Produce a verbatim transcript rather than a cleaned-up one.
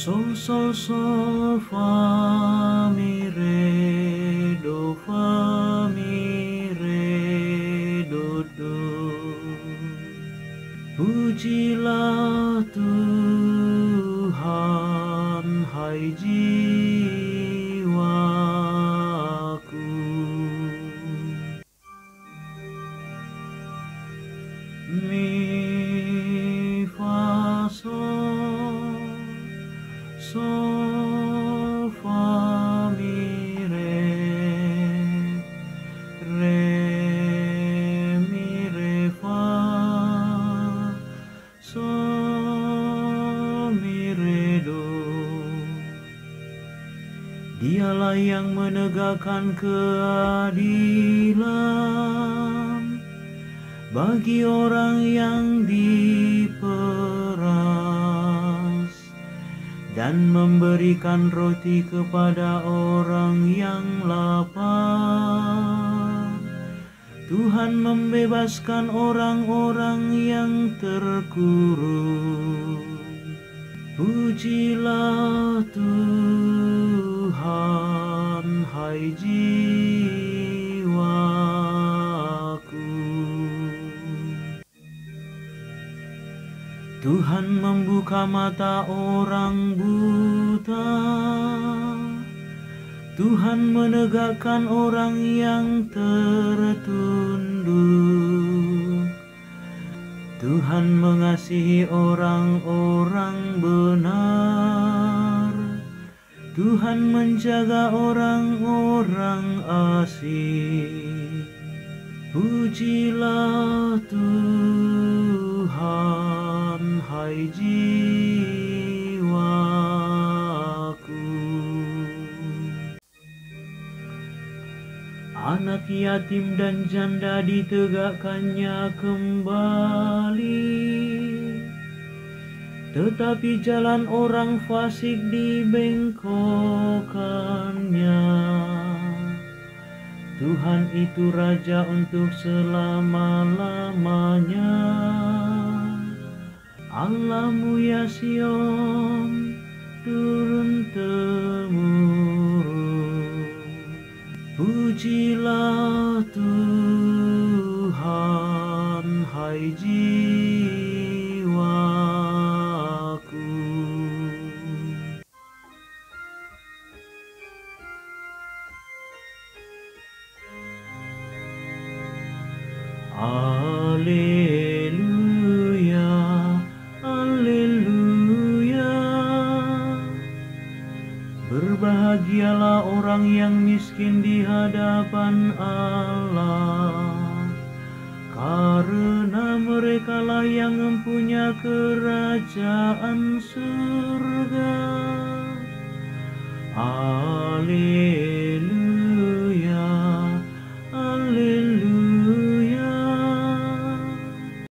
Sol, sol, sol, fa, mi, re, do, fa, mi, re, do, do. Pujilah Tuhan, hai jiwaku. Mi, fa, sol, sol, fa, mi, re, re, mi, re, fa, sol, mi, re, do. Dialah yang menegakkan keadilan bagi orang yang diperas dan memberikan roti kepada orang yang lapar. Tuhan membebaskan orang-orang yang terkurung. Pujilah Tuhan, hai jiwaku. Tuhan membuka mata orang buta. Tuhan menegakkan orang yang tertunduk. Tuhan mengasihi orang-orang benar. Tuhan menjaga orang-orang asing. Pujilah Tuhan, hai jiwaku. Anak yatim dan janda ditegakkannya kembali, tetapi jalan orang fasik dibengkokkannya. Tuhan itu Raja untuk selama-lamanya. Allahmu ya Sion, turun-temurun. Pujilah Tuhan, hai jiwaku. Alleluia, alleluia. Berbahagialah orang yang miskin di hadapan Allah, karena merekalah yang mempunyai kerajaan surga.